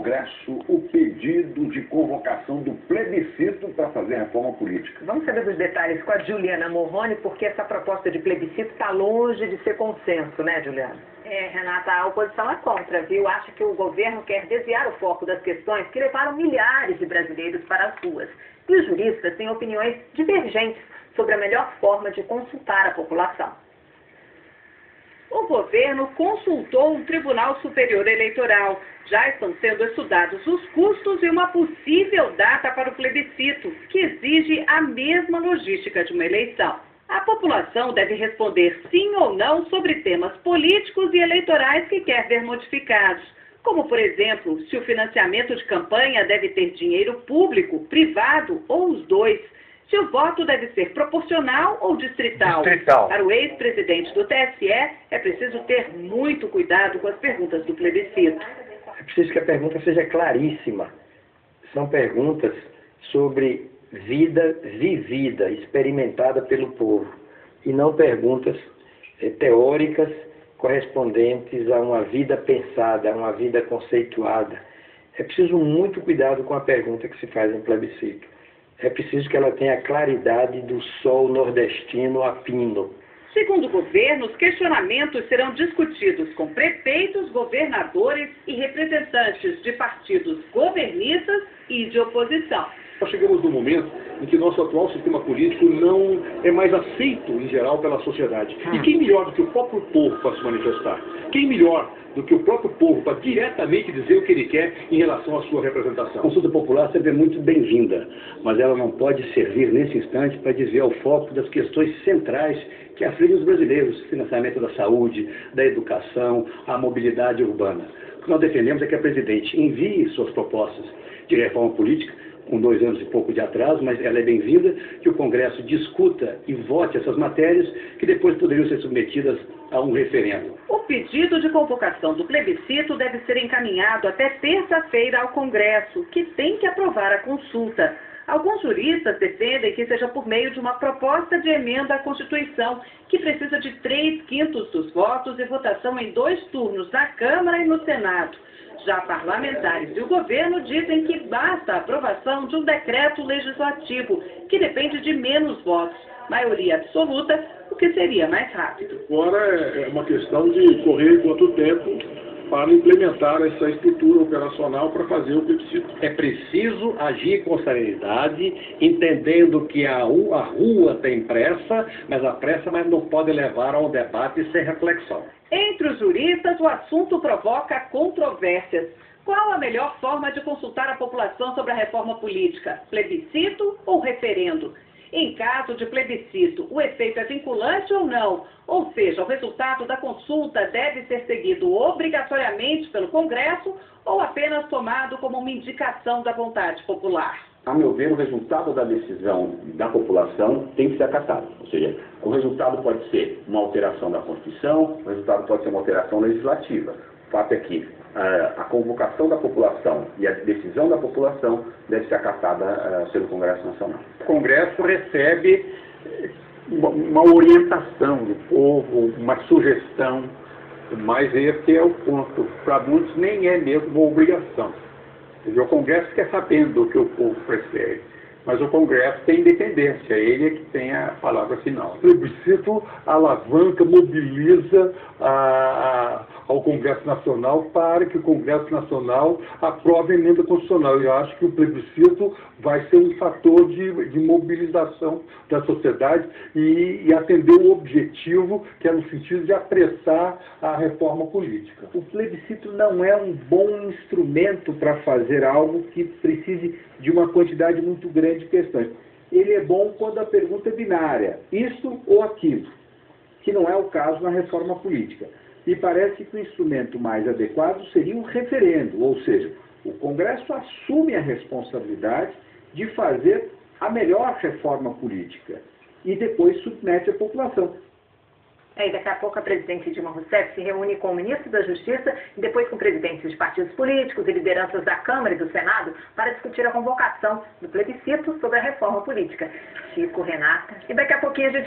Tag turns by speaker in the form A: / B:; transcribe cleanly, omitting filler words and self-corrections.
A: Congresso o pedido de convocação do plebiscito para fazer a reforma política.
B: Vamos saber dos detalhes com a Juliana Morrone, porque essa proposta de plebiscito está longe de ser consenso, né, Juliana?
C: Renata, a oposição é contra, viu? Acha que o governo quer desviar o foco das questões que levaram milhares de brasileiros para as ruas. E os juristas têm opiniões divergentes sobre a melhor forma de consultar a população.
D: O governo consultou o Tribunal Superior Eleitoral. Já estão sendo estudados os custos e uma possível data para o plebiscito, que exige a mesma logística de uma eleição. A população deve responder sim ou não sobre temas políticos e eleitorais que quer ver modificados, como, por exemplo, se o financiamento de campanha deve ter dinheiro público, privado ou os dois, se o voto deve ser proporcional ou distrital. Para o ex-presidente do TSE, é preciso ter muito cuidado com as perguntas do plebiscito.
E: É preciso que a pergunta seja claríssima. São perguntas sobre vida vivida, experimentada pelo povo, e não perguntas teóricas correspondentes a uma vida pensada, a uma vida conceituada. É preciso muito cuidado com a pergunta que se faz em plebiscito. É preciso que ela tenha a claridade do sol nordestino a pino.
D: Segundo o governo, os questionamentos serão discutidos com prefeitos, governadores e representantes de partidos governistas e de oposição.
F: Nós chegamos num momento em que nosso atual sistema político não é mais aceito, em geral, pela sociedade. E quem melhor do que o próprio povo para se manifestar? Quem melhor do que o próprio povo para diretamente dizer o que ele quer em relação à sua representação?
G: A consulta popular sempre é muito bem-vinda, mas ela não pode servir nesse instante para desviar o foco das questões centrais que afligem os brasileiros: financiamento da saúde, da educação, a mobilidade urbana. O que nós defendemos é que a presidente envie suas propostas de reforma política, com 2 anos e pouco de atraso, mas ela é bem-vinda, que o Congresso discuta e vote essas matérias, que depois poderiam ser submetidas a um referendo.
D: O pedido de convocação do plebiscito deve ser encaminhado até terça-feira ao Congresso, que tem que aprovar a consulta. Alguns juristas defendem que seja por meio de uma proposta de emenda à Constituição, que precisa de 3/5 dos votos e votação em 2 turnos na Câmara e no Senado. Já parlamentares e o governo dizem que basta a aprovação de um decreto legislativo, que depende de menos votos, maioria absoluta, o que seria mais rápido.
F: Agora é uma questão de correr quanto tempo para implementar essa estrutura operacional para fazer o plebiscito.
G: É preciso agir com serenidade, entendendo que a rua tem pressa, mas a pressa não pode levar a um debate sem reflexão.
D: Entre os juristas, o assunto provoca controvérsias. Qual a melhor forma de consultar a população sobre a reforma política? Plebiscito ou referendo? Em caso de plebiscito, o efeito é vinculante ou não? Ou seja, o resultado da consulta deve ser seguido obrigatoriamente pelo Congresso ou apenas tomado como uma indicação da vontade popular?
H: A meu ver, o resultado da decisão da população tem que ser acatado. Ou seja, o resultado pode ser uma alteração da Constituição, o resultado pode ser uma alteração legislativa. O fato é que a convocação da população e a decisão da população deve ser acatada pelo Congresso Nacional.
I: O Congresso recebe uma orientação do povo, uma sugestão, mas esse é o ponto. Para muitos nem é mesmo uma obrigação. O Congresso quer saber do que o povo prefere, mas o Congresso tem independência, ele é que tem a palavra final.
F: O plebiscito alavanca, mobiliza ao Congresso Nacional para que o Congresso Nacional aprove a emenda constitucional. Eu acho que o plebiscito vai ser um fator de mobilização da sociedade e atender o objetivo, que é no sentido de apressar a reforma política.
E: O plebiscito não é um bom instrumento para fazer algo que precise de uma quantidade muito grande de questões. Ele é bom quando a pergunta é binária, isto ou aquilo, que não é o caso na reforma política. E parece que o instrumento mais adequado seria um referendo, ou seja, o Congresso assume a responsabilidade de fazer a melhor reforma política e depois submete a população.
B: E daqui a pouco a presidente Dilma Rousseff se reúne com o ministro da Justiça e depois com presidentes de partidos políticos e lideranças da Câmara e do Senado para discutir a convocação do plebiscito sobre a reforma política. Chico, Renata. E daqui a pouquinho a gente